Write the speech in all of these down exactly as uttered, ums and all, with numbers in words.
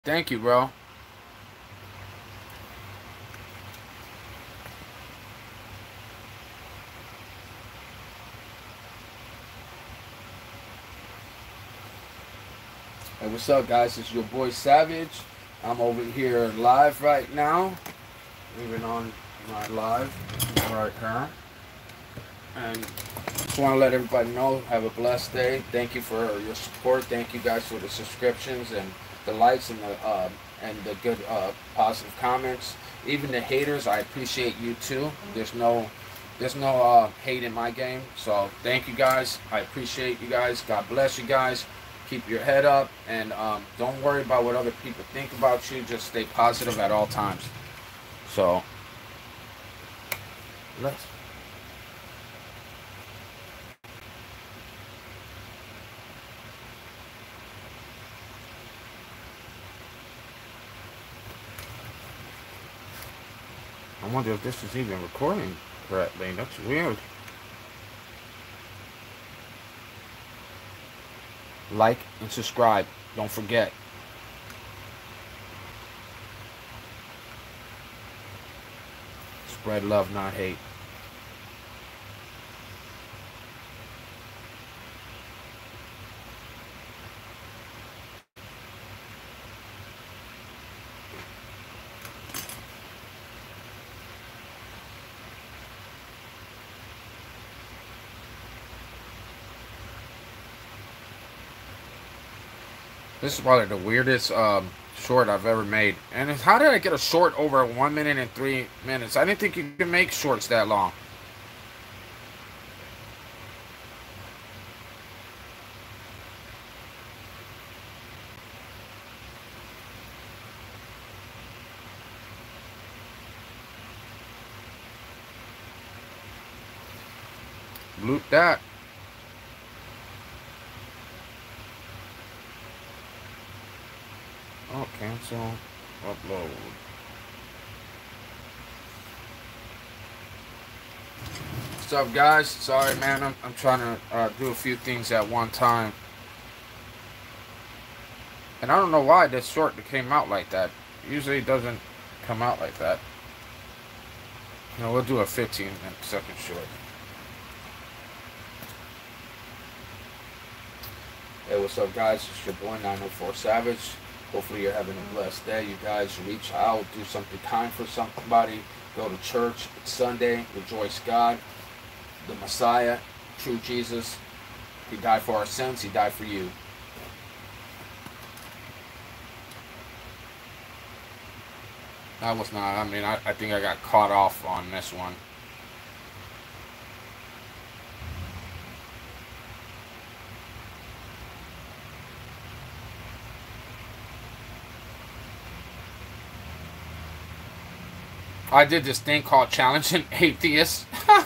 Thank you, bro. Hey, what's up, guys? It's your boy Savage. I'm over here live right now, even on my live right here. And just want to let everybody know, have a blessed day. Thank you for your support. Thank you guys for the subscriptions and the likes and the uh, and the good uh, positive comments. Even the haters, I appreciate you too. There's no there's no uh, hate in my game. So thank you guys. I appreciate you guys. God bless you guys. Keep your head up and um, don't worry about what other people think about you. Just stay positive at all times. So let's. I wonder if this is even recording correctly. That's weird. Like and subscribe. Don't forget. Spread love, not hate. This is probably the weirdest um, short I've ever made. And how did I get a short over one minute and three minutes? I didn't think you could make shorts that long. Loot that. Oh, cancel. Upload. What's up, guys? Sorry, man. I'm, I'm trying to uh, do a few things at one time. And I don't know why this short came out like that. Usually it doesn't come out like that. You know, we'll do a fifteen second short. Hey, what's up, guys? It's your boy nine oh four Savage. Hopefully you're having a blessed day. You guys reach out, do something kind for somebody. Go to church. It's Sunday. Rejoice God, the Messiah, true Jesus. He died for our sins. He died for you. That was not, I mean, I, I think I got caught off on this one. I did this thing called Challenging Atheists.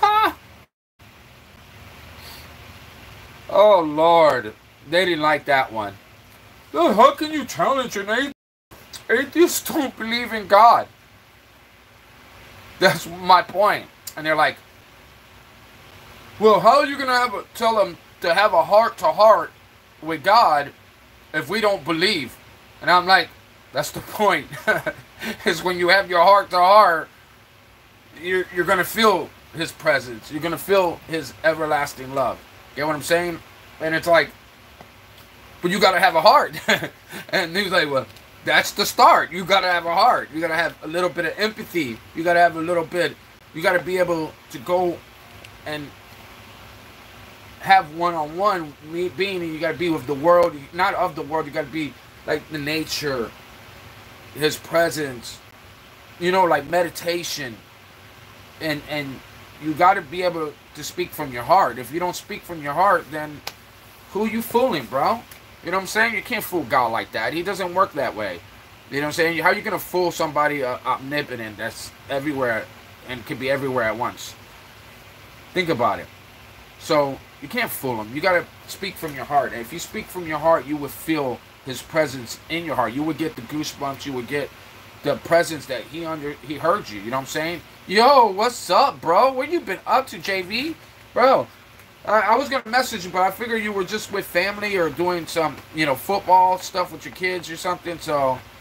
Oh, Lord. They didn't like that one. Oh, how can you challenge an atheist? Atheists don't believe in God. That's my point. And they're like, well, how are you going to have a, tell them to have a heart-to-heart with God if we don't believe? And I'm like, that's the point. Is when you have your heart-to-heart, you're, you're going to feel his presence. You're going to feel his everlasting love. Get what I'm saying? And it's like, but you got to have a heart. And he's like, well, that's the start. You got to have a heart. You got to have a little bit of empathy. You got to have a little bit, you got to be able to go and have one-on-one being, and you got to be with the world, not of the world. You got to be like the nature, his presence, you know, like meditation. And and you got to be able to speak from your heart. If you don't speak from your heart, then who you fooling, bro? You know what I'm saying? You can't fool God like that. He doesn't work that way. You know what I'm saying? How are you going to fool somebody uh, omnipotent that's everywhere and can be everywhere at once? Think about it. So you can't fool him. You got to speak from your heart. And if you speak from your heart, you would feel his presence in your heart. You would get the goosebumps. You would get the presence that he under he heard you. You know what I'm saying? Yo, what's up, bro? What you been up to, J V? Bro, I, I was going to message you, but I figured you were just with family or doing some, you know, football stuff with your kids or something. So